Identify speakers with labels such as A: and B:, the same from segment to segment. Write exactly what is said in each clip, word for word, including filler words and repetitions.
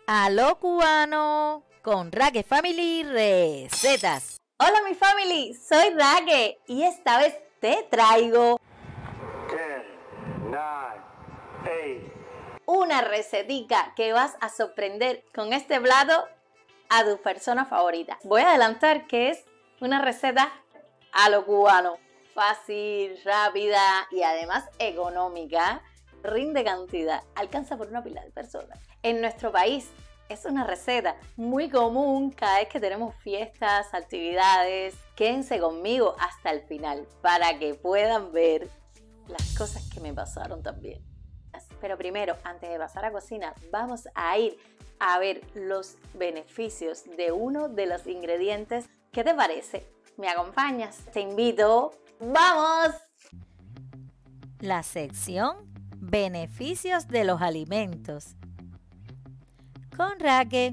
A: A lo cubano con Raque Family Recetas.
B: Hola mi family, soy Raque y esta vez te traigo
C: diez, nueve, ocho.
B: una recetica que vas a sorprender con este plato a tu persona favorita. Voy a adelantar que es una receta a lo cubano, fácil, rápida y además económica. Rinde cantidad, alcanza por una pila de personas. En nuestro país es una receta muy común cada vez que tenemos fiestas, actividades. Quédense conmigo hasta el final para que puedan ver las cosas que me pasaron también. Pero primero, antes de pasar a cocina, vamos a ir a ver los beneficios de uno de los ingredientes. ¿Qué te parece? ¿Me acompañas? Te invito. ¡Vamos!
A: La sección Beneficios de los alimentos con Raque.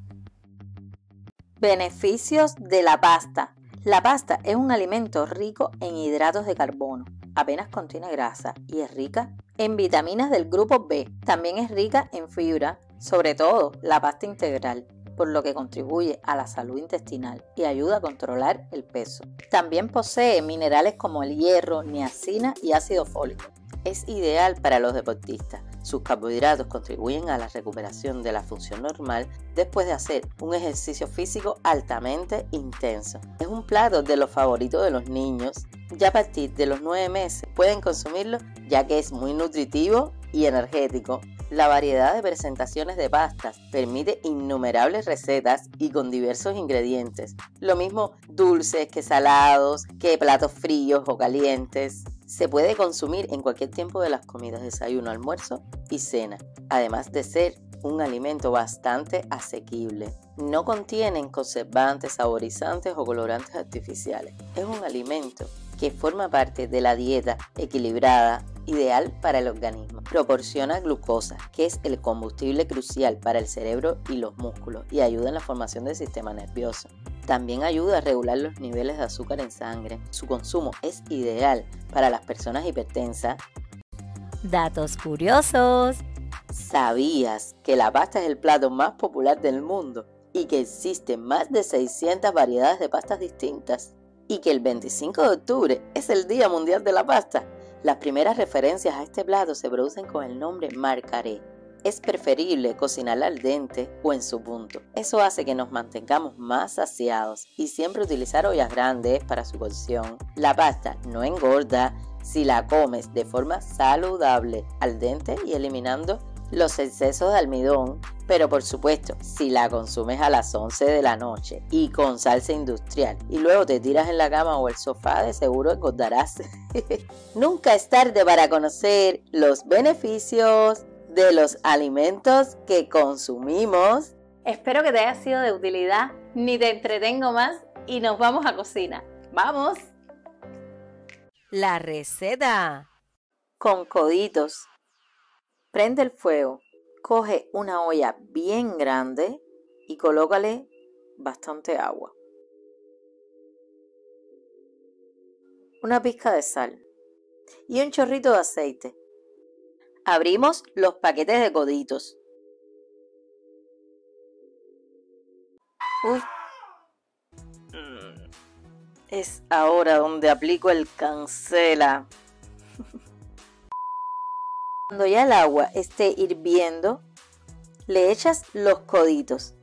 B: Beneficios de la pasta. La pasta es un alimento rico en hidratos de carbono, apenas contiene grasa y es rica en vitaminas del grupo B. También es rica en fibra, sobre todo la pasta integral, por lo que contribuye a la salud intestinal y ayuda a controlar el peso. También posee minerales como el hierro, niacina y ácido fólico. Es ideal para los deportistas. Sus carbohidratos contribuyen a la recuperación de la función normal después de hacer un ejercicio físico altamente intenso. Es un plato de los favoritos de los niños. Ya a partir de los nueve meses pueden consumirlo ya que es muy nutritivo y energético. La variedad de presentaciones de pastas permite innumerables recetas y con diversos ingredientes. Lo mismo dulces que salados, que platos fríos o calientes. Se puede consumir en cualquier tiempo de las comidas, desayuno, almuerzo y cena, además de ser un alimento bastante asequible. No contienen conservantes, saborizantes o colorantes artificiales. Es un alimento que forma parte de la dieta equilibrada, ideal para el organismo. Proporciona glucosa, que es el combustible crucial para el cerebro y los músculos, y ayuda en la formación del sistema nervioso. También ayuda a regular los niveles de azúcar en sangre. Su consumo es ideal para las personas hipertensas.
A: Datos curiosos.
B: ¿Sabías que la pasta es el plato más popular del mundo y que existen más de seiscientas variedades de pastas distintas? Y que el veinticinco de octubre es el Día Mundial de la Pasta. Las primeras referencias a este plato se producen con el nombre marcaré. Es preferible cocinarla al dente o en su punto. Eso hace que nos mantengamos más saciados y siempre utilizar ollas grandes para su cocción. La pasta no engorda si la comes de forma saludable al dente y eliminando los excesos de almidón, pero por supuesto, si la consumes a las once de la noche y con salsa industrial y luego te tiras en la cama o el sofá, de seguro engordarás. Nunca es tarde para conocer los beneficios de los alimentos que consumimos. Espero que te haya sido de utilidad, ni te entretengo más y nos vamos a cocina. ¡Vamos!
A: La receta
B: con coditos. Prende el fuego, coge una olla bien grande y colócale bastante agua. Una pizca de sal y un chorrito de aceite. Abrimos los paquetes de coditos. Uf. Es ahora donde aplico el cancela. Cuando ya el agua esté hirviendo, le echas los coditos.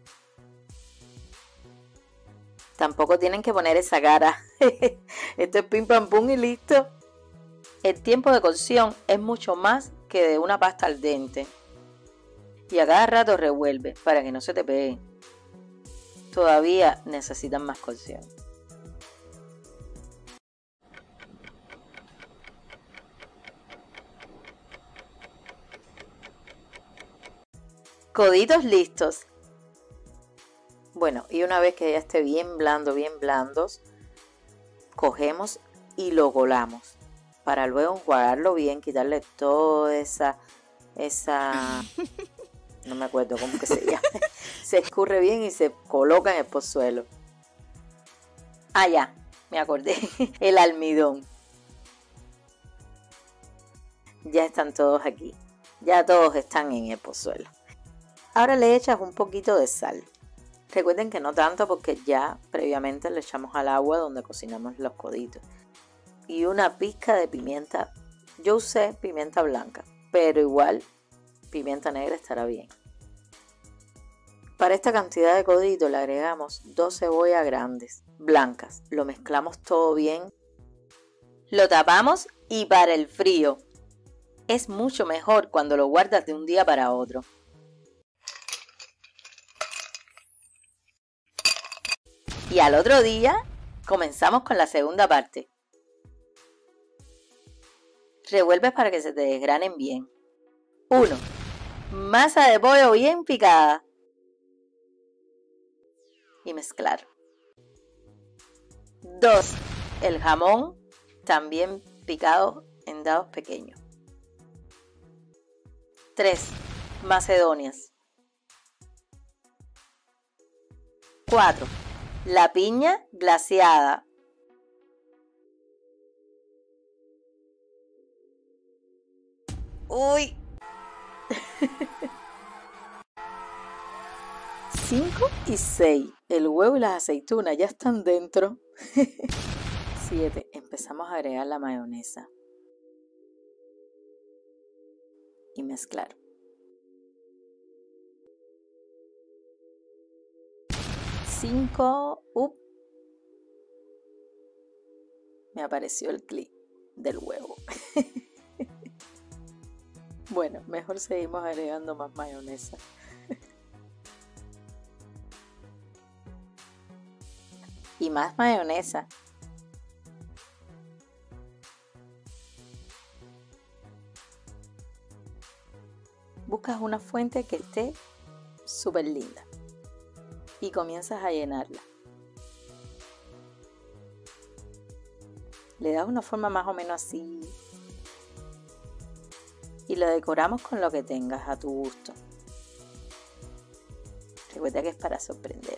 B: Tampoco tienen que poner esa cara. Esto es pim pam pum y listo. El tiempo de cocción es mucho más que de una pasta al dente. Y a cada rato revuelve para que no se te pegue. Todavía necesitan más cocción. Coditos listos. Bueno, y una vez que ya esté bien blando, bien blandos, cogemos y lo colamos para luego enjuagarlo bien, quitarle toda esa, esa, no me acuerdo cómo que se llama, se escurre bien y se coloca en el pozuelo. Ah, ya, me acordé, el almidón. Ya están todos aquí, ya todos están en el pozuelo. Ahora le echas un poquito de sal. Recuerden que no tanto porque ya previamente le echamos al agua donde cocinamos los coditos. Y una pizca de pimienta. Yo usé pimienta blanca, pero igual pimienta negra estará bien. Para esta cantidad de codito le agregamos dos cebollas grandes, blancas. Lo mezclamos todo bien. Lo tapamos y para el frío. Es mucho mejor cuando lo guardas de un día para otro. Y al otro día comenzamos con la segunda parte. Revuelves para que se te desgranen bien. uno. Masa de pollo bien picada. Y mezclar. dos. El jamón también picado en dados pequeños. tres. Macedonias. cuatro. La piña glaseada. Uy. cinco y seis. El huevo y las aceitunas ya están dentro. siete. Empezamos a agregar la mayonesa. Y mezclar. cinco. Up. Me apareció el clip del huevo. Bueno, mejor seguimos agregando más mayonesa. Y más mayonesa. Buscas una fuente que esté súper linda y comienzas a llenarla. Le das una forma más o menos así y lo decoramos con lo que tengas a tu gusto. Recuerda que es para sorprender.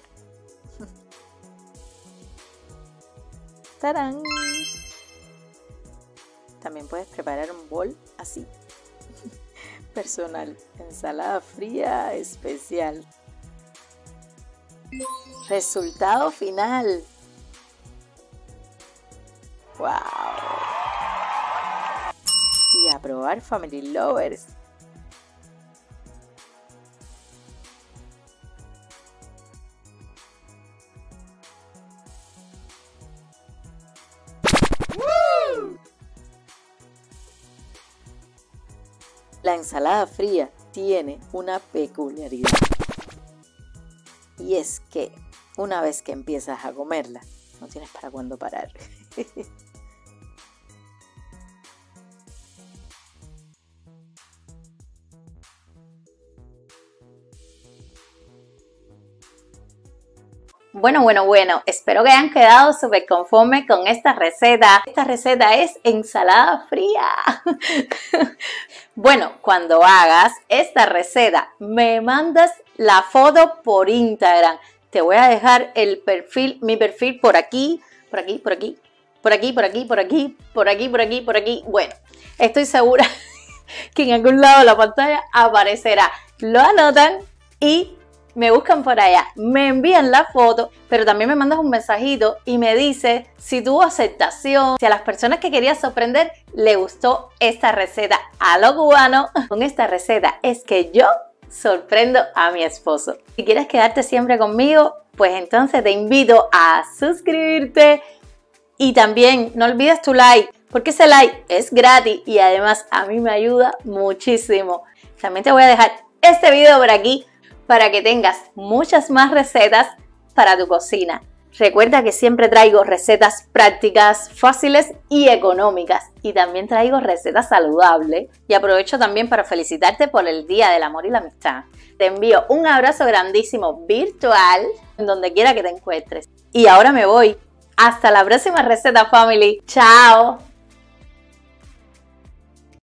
B: ¡Tarán! También puedes preparar un bol así. Personal. Ensalada fría especial. Resultado final. ¡Wow! Y a probar, Family Lovers. La ensalada fría tiene una peculiaridad. Y es que una vez que empiezas a comerla, no tienes para cuándo parar.
D: Bueno, bueno, bueno, espero que hayan quedado súper conformes con esta receta. Esta receta es ensalada fría. Bueno, cuando hagas esta receta, me mandas la foto por Instagram. Te voy a dejar el perfil, mi perfil por aquí, por aquí, por aquí, por aquí, por aquí, por aquí, por aquí, por aquí, por aquí. Bueno, estoy segura que en algún lado de la pantalla aparecerá. Lo anotan y me buscan por allá, me envían la foto, pero también me mandas un mensajito y me dices si tuvo aceptación, si a las personas que querías sorprender le gustó esta receta a lo cubano. Con esta receta es que yo sorprendo a mi esposo. Si quieres quedarte siempre conmigo, pues entonces te invito a suscribirte y también no olvides tu like, porque ese like es gratis y además a mí me ayuda muchísimo. También te voy a dejar este video por aquí para que tengas muchas más recetas para tu cocina. Recuerda que siempre traigo recetas prácticas, fáciles y económicas. Y también traigo recetas saludables. Y aprovecho también para felicitarte por el Día del Amor y la Amistad. Te envío un abrazo grandísimo virtual en donde quiera que te encuentres. Y ahora me voy. Hasta la próxima receta, family. ¡Chao!